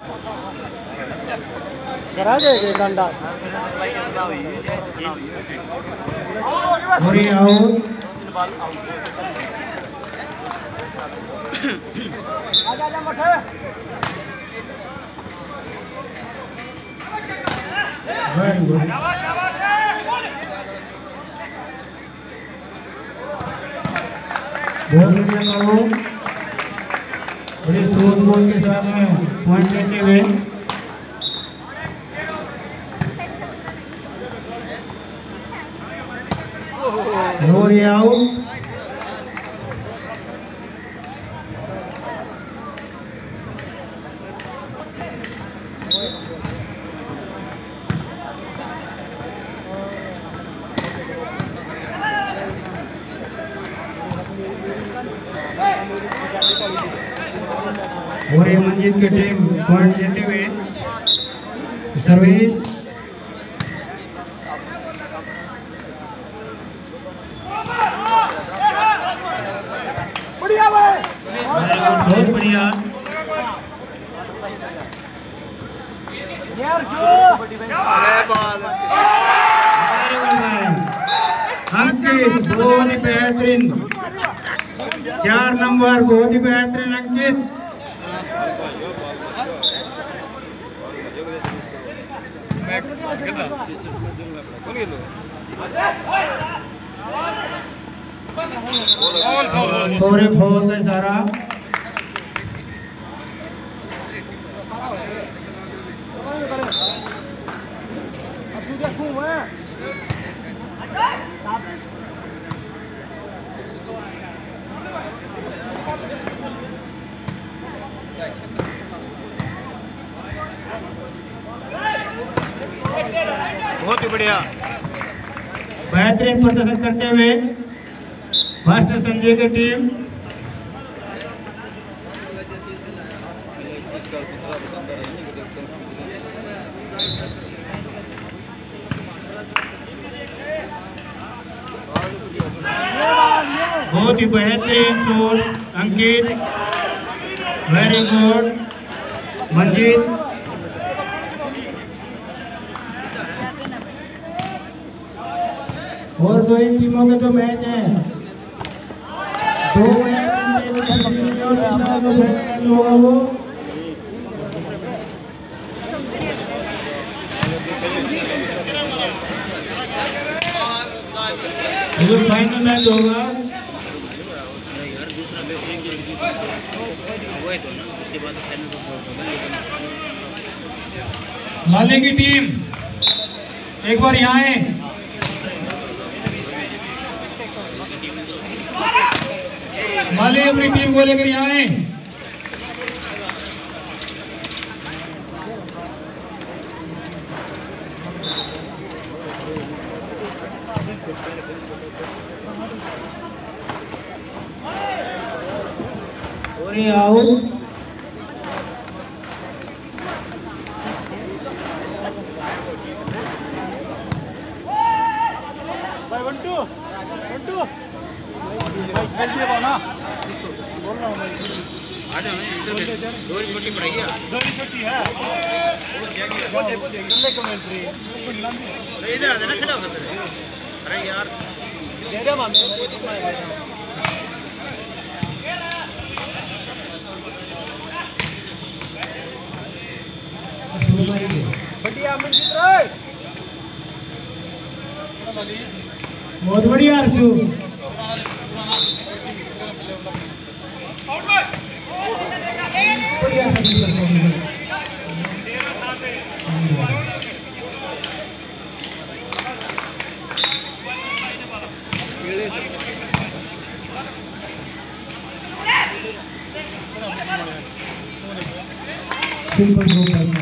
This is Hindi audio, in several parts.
करा जाएगा डंडा और ये आउट आजा मठे वेरी गुड बहुत बढ़िया करो बड़ी स्ट्रोक बॉल के साथ में पॉइंट लेते हुए और ये आउट और ये मंजीत की टीम पॉइंट लेते हुए सर्विस बढ़िया भाई बहुत बढ़िया यार अंकित बहुत ही बेहतरीन 4 नंबर बहुत ही बेहतरीन अंकित थोड़े फौल का इशारा बहुत ही बढ़िया बेहतरीन प्रदर्शन करते हुए मास्टर संजय की टीम बहुत ही बेहतरीन shot Ankit very good Manjeet और दो ही टीमों के जो मैच हैं 2 मैच होगा वो जो फाइनल मैच होगा लाले की टीम एक बार यहाँ आए माली अपनी टीम को लेकर यहाँ आए और ये आउट भाई 1-2 खेल दिया ना बोल रहा हूँ मैं आ जाओ इधर दो छोटी पड़ेगी दो छोटी है बोल दे को मिल रही है इधर आ जाना खड़ा होकर अरे यार दे दे मान बढ़िया मंजीत रे बहुत बढ़िया अर्शु सिंपल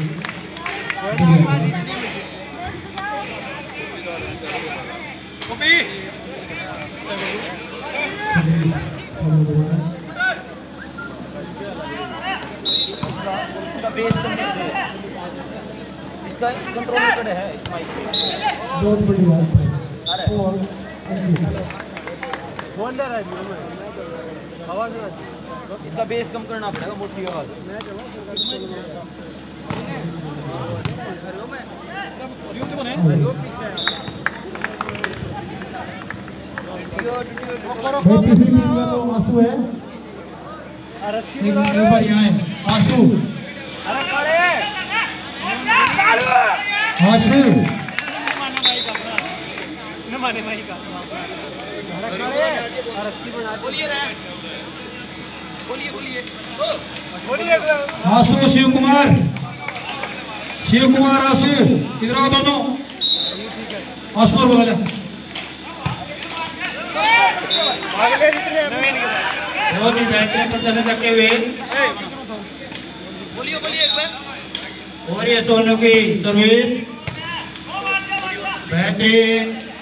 इसका कंट्रोल मेथड है बहुत बढ़िया बोल्डर है आवाज इसका बेस कम करना पड़ेगा मोटी आवाज भाई तीसरी टीम में तो आंसू है। ऊपर यहाँ है आंसू। आंसू आंसू शिव कुमार आंसू इधर आओ दोनों। आंसू पर बोला बहुत ही बेहतरीन प्रदर्शन करते हुए और ये सोनू की सर्विस बेहतरीन।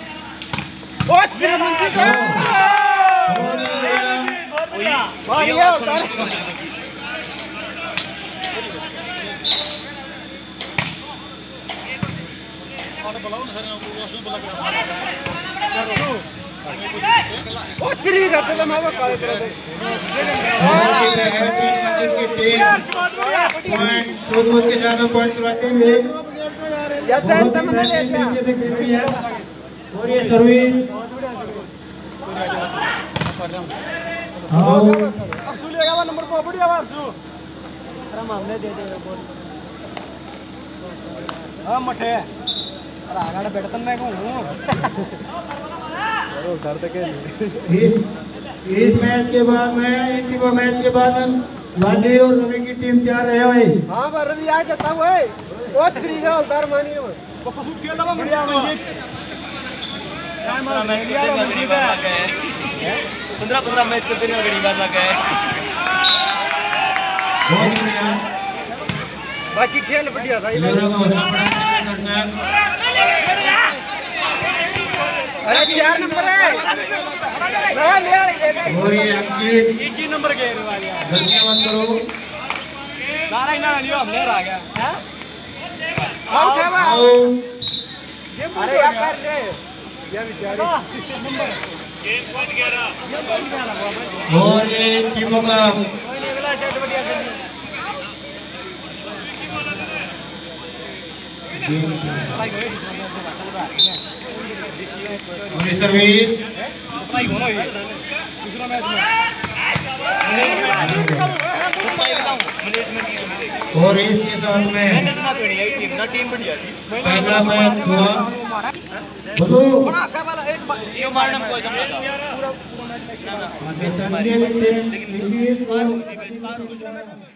के साथ पॉइंट करवाते हुए और ये सर्विस नंबर को बढ़िया हमने दे दे हाँ मठे आगाड़ बैठता मैं कहूँ इस मैच के बाद में मैच के बाद वाली और रवि की टीम तैयार है भाई। हाँ रवि आ जाता हुआ है बहुत फ्री है उधर मानिए वो पशु खेल रहा बढ़िया मंजीत 15 मैच करते नहीं गड़ी बार लगा है बाकी खेल बढ़िया था। अरे 4 नंबर है और ये अंकित 1 नंबर के धन्यवाद करो नारा ही ना लियो हमने आ गया अरे क्या कर रहे ये बेचारे और ये टीमों का अगला सेट बढ़िया सर्विस दूसरा मैच और इसके साथ में टीम बढ़िया थी पहला मैच हुआ लेकिन